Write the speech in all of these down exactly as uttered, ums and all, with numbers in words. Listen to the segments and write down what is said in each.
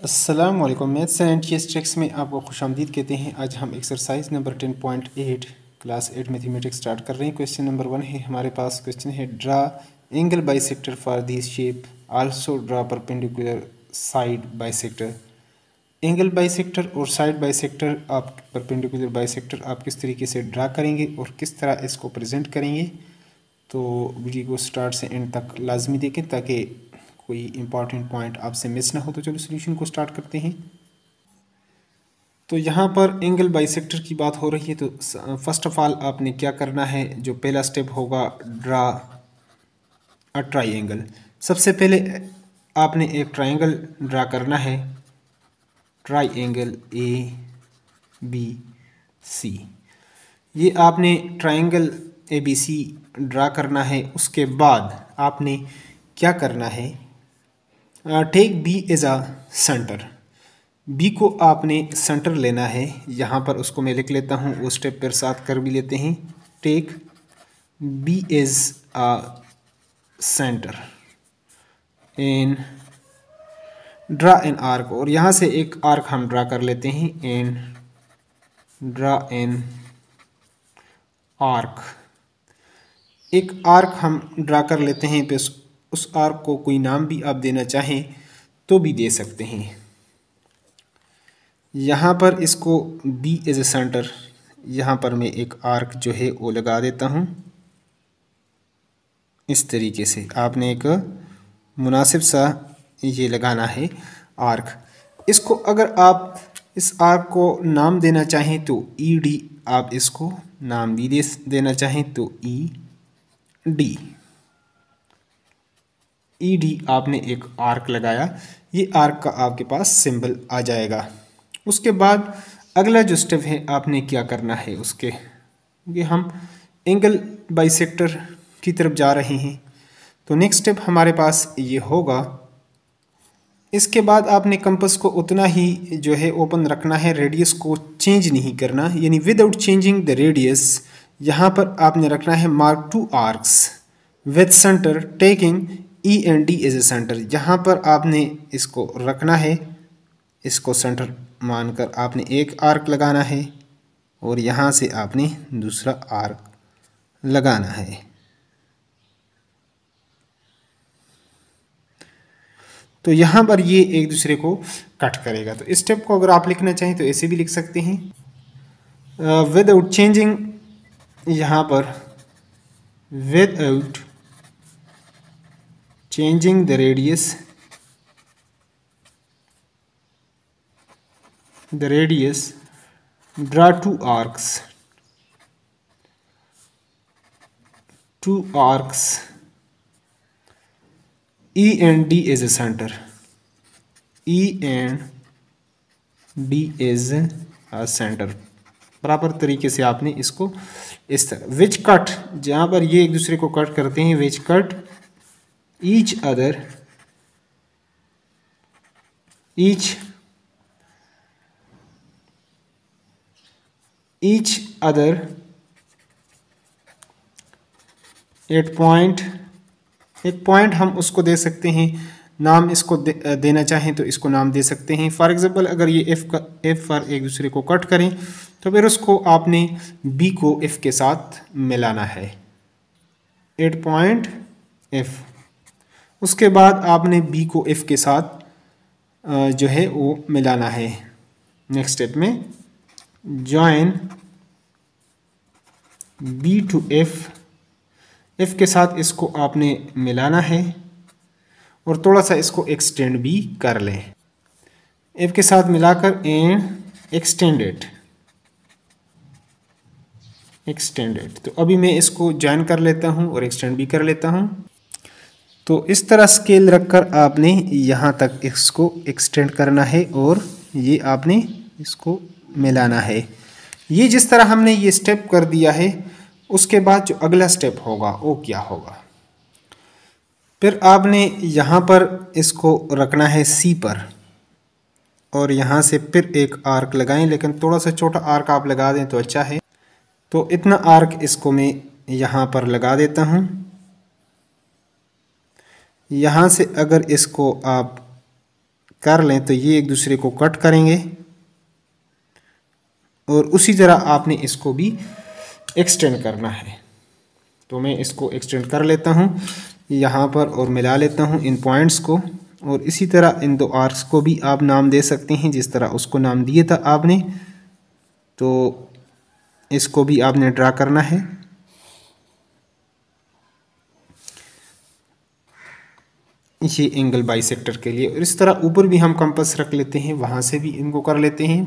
अस्सलाम वालेकुम। Maths and स्ट्रिक्स में आपको खुशामदीद कहते हैं। आज हम exercise number ten point eight class eight mathematics start कर रहे हैं। क्वेश्चन नंबर वन है हमारे पास। क्वेश्चन है draw angle bisector for this shape, also draw perpendicular side bisector. Angle bisector और साइड बाइसेक्टर आप परपेंडिकुलर बाइसेक्टर आप किस तरीके से ड्रा करेंगे और किस तरह इसको प्रेजेंट करेंगे, तो वीडियो को स्टार्ट से एंड तक लाजमी देखें ताकि कोई इंपॉर्टेंट पॉइंट आपसे मिस ना हो। तो चलो सोल्यूशन को स्टार्ट करते हैं। तो यहाँ पर एंगल बाइसेक्टर की बात हो रही है, तो फर्स्ट ऑफ ऑल आपने क्या करना है, जो पहला स्टेप होगा ड्रा अ ट्राइंगल। सबसे पहले आपने एक ट्राइंगल ड्रा करना है, ट्राइंगल ए बी सी। ये आपने triangle A B C draw करना है। उसके बाद आपने क्या करना है, take B as a centre. बी को आपने सेंटर लेना है। यहाँ पर उसको मैं लिख लेता हूँ, वो स्टेप पर साथ कर भी लेते हैं। Take B as a centre and draw an arc, और यहाँ से एक आर्क हम ड्रा कर लेते हैं। एंड ड्रा एन आर्क, एक आर्क हम ड्रा कर लेते हैं। पे उस आर्क को कोई नाम भी आप देना चाहें तो भी दे सकते हैं। यहाँ पर इसको बी एज ए सेंटर, यहाँ पर मैं एक आर्क जो है वो लगा देता हूँ। इस तरीके से आपने एक मुनासिब सा ये लगाना है आर्क। इसको अगर आप इस आर्क को नाम देना चाहें तो ई डी आप इसको नाम भी दे देना चाहें तो ई डी। ई डी आपने एक आर्क लगाया, ये आर्क का आपके पास सिंबल आ जाएगा। उसके बाद अगला जो स्टेप है आपने क्या करना है, उसके ये हम एंगल बाइसेक्टर की तरफ जा रहे हैं। तो नेक्स्ट स्टेप हमारे पास ये होगा। इसके बाद आपने कंपास को उतना ही जो है ओपन रखना है, रेडियस को चेंज नहीं करना, यानी विदाउट चेंजिंग द रेडियस। यहाँ पर आपने रखना है mark two arcs with centre taking E and D as a centre. यहाँ पर आपने इसको रखना है, इसको सेंटर मानकर आपने एक आर्क लगाना है और यहाँ से आपने दूसरा आर्क लगाना है। तो यहाँ पर ये एक दूसरे को कट करेगा। तो इस स्टेप को अगर आप लिखना चाहें तो ऐसे भी लिख सकते हैं, विदाउट चेंजिंग, यहाँ पर without changing the radius the radius draw two arcs two arcs E and D as a center, E and D is a center। बराबर तरीके से आपने इसको इस तरह विच कट, जहाँ पर ये एक दूसरे को कट करते हैं, which cut each other each each other at point। एक पॉइंट हम उसको दे सकते हैं नाम, इसको दे, देना चाहें तो इसको नाम दे सकते हैं। फॉर एग्जांपल अगर ये एफ का एफ पर एक दूसरे को कट करें तो फिर उसको आपने बी को एफ के साथ मिलाना है, एट पॉइंट एफ। उसके बाद आपने बी को एफ के साथ जो है वो मिलाना है। नेक्स्ट स्टेप में join B to F, F के साथ इसको आपने मिलाना है और थोड़ा सा इसको एक्सटेंड भी कर लें, एफ के साथ मिलाकर एंड एक्सटेंडेड एक्सटेंडेड। तो अभी मैं इसको जॉइन कर लेता हूँ और एक्सटेंड भी कर लेता हूँ। तो इस तरह स्केल रखकर आपने यहाँ तक इसको एक्सटेंड करना है और ये आपने इसको मिलाना है। ये जिस तरह हमने ये स्टेप कर दिया है, उसके बाद जो अगला स्टेप होगा वो क्या होगा, फिर आपने यहाँ पर इसको रखना है सी पर और यहाँ से फिर एक आर्क लगाएं, लेकिन थोड़ा सा छोटा आर्क आप लगा दें तो अच्छा है। तो इतना आर्क इसको मैं यहाँ पर लगा देता हूँ। यहाँ से अगर इसको आप कर लें तो ये एक दूसरे को कट करेंगे और उसी तरह आपने इसको भी एक्सटेंड करना है। तो मैं इसको एक्सटेंड कर लेता हूँ यहाँ पर और मिला लेता हूँ इन पॉइंट्स को, और इसी तरह इन दो आर्क्स को भी आप नाम दे सकते हैं जिस तरह उसको नाम दिए था आपने। तो इसको भी आपने ड्रा करना है। ये एंगल बाइसेक्टर के लिए, और इस तरह ऊपर भी हम कंपास रख लेते हैं, वहाँ से भी इनको कर लेते हैं।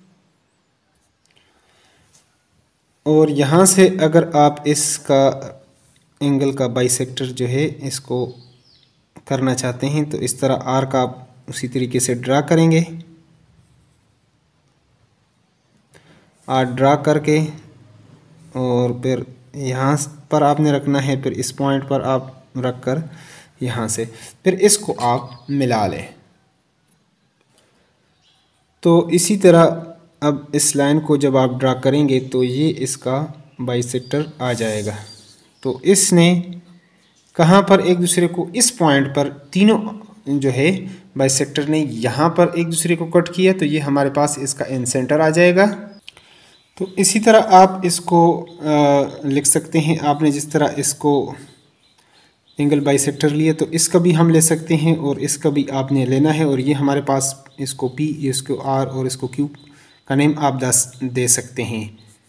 और यहाँ से अगर आप इसका एंगल का बाइसेक्टर जो है इसको करना चाहते हैं तो इस तरह आर्क आप उसी तरीके से ड्रा करेंगे। आर्क ड्रा करके और फिर यहाँ पर आपने रखना है, फिर इस पॉइंट पर आप रख कर यहाँ से फिर इसको आप मिला लें। तो इसी तरह अब इस लाइन को जब आप ड्रा करेंगे तो ये इसका बाइसेक्टर आ जाएगा। तो इसने कहाँ पर एक दूसरे को, इस पॉइंट पर तीनों जो है बाइसेक्टर ने यहाँ पर एक दूसरे को कट किया, तो ये हमारे पास इसका इन सेंटर आ जाएगा। तो इसी तरह आप इसको आ, लिख सकते हैं। आपने जिस तरह इसको एंगल बाइसेक्टर लिए तो इसका भी हम ले सकते हैं और इसका भी आपने लेना है। और ये हमारे पास इसको P, इसको R और इसको Q का नेम आप दस दे सकते हैं।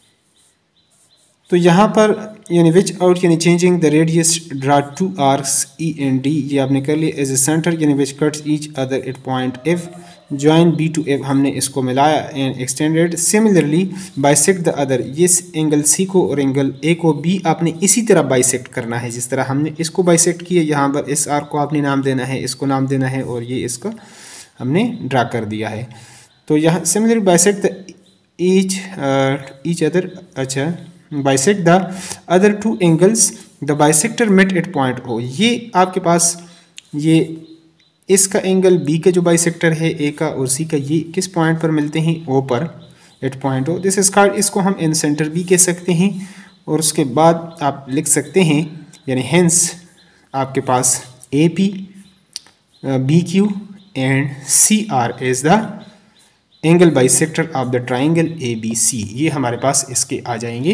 तो यहाँ पर यानी विच आउट यानी changing the radius draw two arcs E and D, ये आपने कर लिया। एज ए सेंटर यानी which cuts each other at point F, join B to F, हमने इसको मिलाया and extended. Similarly bisect the other, ये एंगल C को और एंगल A को B आपने इसी तरह बाइसेक्ट करना है जिस तरह हमने इसको बाइसेक्ट किया। यहाँ पर इस आर्क को आपने नाम देना है, इसको नाम देना है, और ये इसका हमने ड्रा कर दिया है। तो यहाँ similarly bisect the each each other, अच्छा bisect the other two angles the bisector met at point O। ये आपके पास ये इसका एंगल B का जो बाइसेक्टर है A का और C का, ये किस पॉइंट पर मिलते हैं, O पर, at point O। This is called, इसको हम इन सेंटर भी कह सकते हैं। और उसके बाद आप लिख सकते हैं यानी हेंस आपके पास A P B Q and C R is the angle bisector of the triangle A B C। ये हमारे पास इसके आ जाएंगे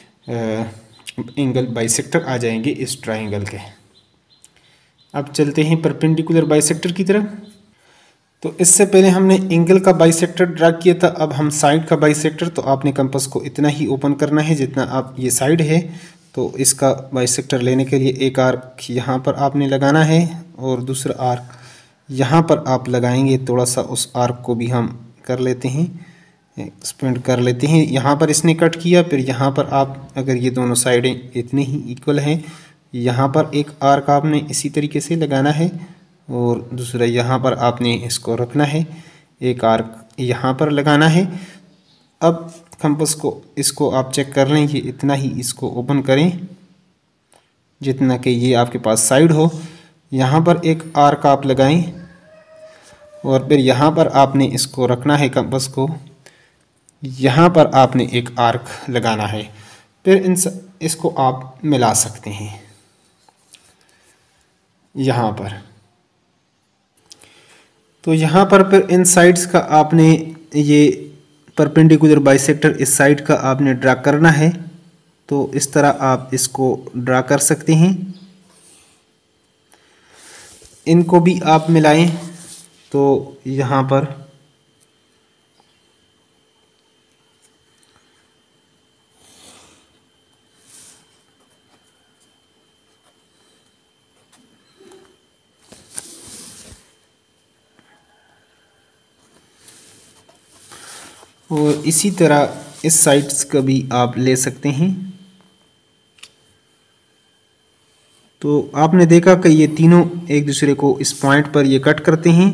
एंगल बाइसेक्टर आ जाएंगे इस ट्राइंगल के। अब चलते हैं परपेंडिकुलर बाइसेक्टर की तरफ। तो इससे पहले हमने एंगल का बाइसेक्टर ड्रा किया था, अब हम साइड का बाइसेक्टर। तो आपने कंपास को इतना ही ओपन करना है जितना आप, ये साइड है तो इसका बाइसेक्टर लेने के लिए एक आर्क यहाँ पर आपने लगाना है और दूसरा आर्क यहाँ पर आप लगाएंगे। थोड़ा सा उस आर्क को भी हम कर लेते हैं, एक्सपेंड कर लेते हैं। यहाँ पर इसने कट किया, फिर यहाँ पर आप अगर ये दोनों साइडें इतने ही इक्वल हैं, यहाँ पर एक आर्क आपने इसी तरीके से लगाना है और दूसरा यहाँ पर आपने इसको रखना है, एक आर्क यहाँ पर लगाना है। अब कंपास को इसको आप चेक कर लें, ये इतना ही इसको ओपन करें जितना कि ये आपके पास साइड हो। यहाँ पर एक आर्क आप लगाएं और फिर यहाँ पर आपने इसको रखना है कंपास को, यहाँ पर आपने एक आर्क लगाना है। फिर इन इसको आप मिला सकते हैं यहाँ पर। तो यहाँ पर फिर इन साइड्स का आपने ये परपेंडिकुलर बाइसेक्टर इस साइड का आपने ड्रा करना है। तो इस तरह आप इसको ड्रा कर सकते हैं। इनको भी आप मिलाएं तो यहाँ पर और इसी तरह इस साइड्स का भी आप ले सकते हैं। तो आपने देखा कि ये तीनों एक दूसरे को इस पॉइंट पर ये कट करते हैं।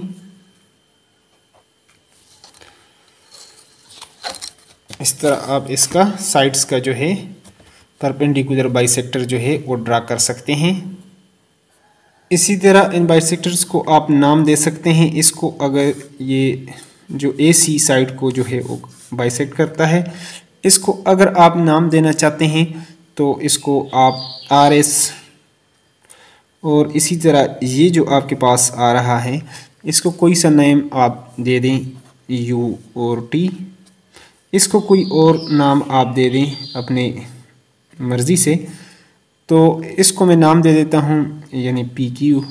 इस तरह आप इसका साइड्स का जो है परपेंडिकुलर बाइसेक्टर जो है वो ड्रा कर सकते हैं। इसी तरह इन बाइसेक्टर्स को आप नाम दे सकते हैं। इसको अगर ये जो ए सी साइड को जो है वो बाइसेक्ट करता है, इसको अगर आप नाम देना चाहते हैं तो इसको आप आर एस, और इसी तरह ये जो आपके पास आ रहा है इसको कोई सा नेम आप दे दें यू और टी, इसको कोई और नाम आप दे दें अपने मर्ज़ी से। तो इसको मैं नाम दे देता हूँ यानी पी क्यू,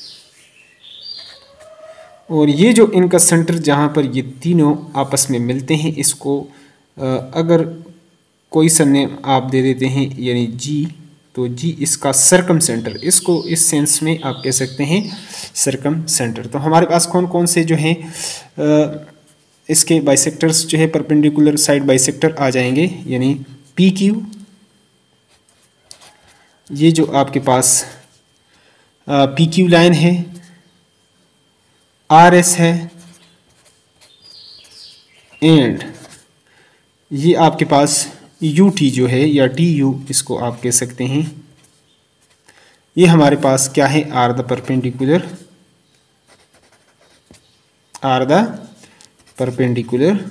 और ये जो इनका सेंटर जहाँ पर ये तीनों आपस में मिलते हैं, इसको अगर कोई सा नेम आप दे देते हैं यानी जी, तो जी इसका सरकम सेंटर, इसको इस सेंस में आप कह सकते हैं सरकम सेंटर। तो हमारे पास कौन कौन से जो हैं इसके बाइसेक्टर्स जो है परपेंडिकुलर साइड बाइसेक्टर आ जाएंगे, यानी पी क्यू, ये जो आपके पास पी क्यू लाइन है, आर एस है, एंड ये आपके पास यू टी जो है या टी यू इसको आप कह सकते हैं, ये हमारे पास क्या है, are the perpendicular, are the perpendicular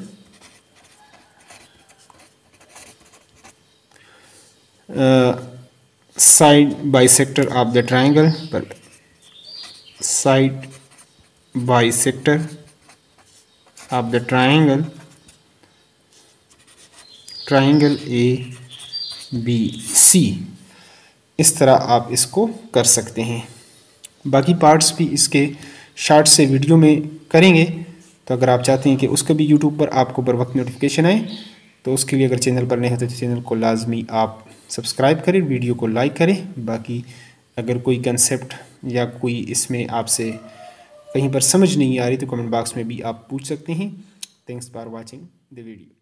side bisector of the triangle, पर side bisector of the triangle, triangle A B C. इस तरह आप इसको कर सकते हैं। बाकी पार्ट्स भी इसके शॉर्ट से वीडियो में करेंगे, तो अगर आप चाहते हैं कि उसका भी यूट्यूब पर आपको बर वक्त नोटिफिकेशन आए, तो उसके लिए अगर चैनल पर नए हैं तो चैनल को लाजमी आप सब्सक्राइब करें, वीडियो को लाइक करें। बाकी अगर कोई कंसेप्ट या कोई इसमें आपसे कहीं पर समझ नहीं आ रही तो कमेंट बॉक्स में भी आप पूछ सकते हैं। Thanks for watching the video.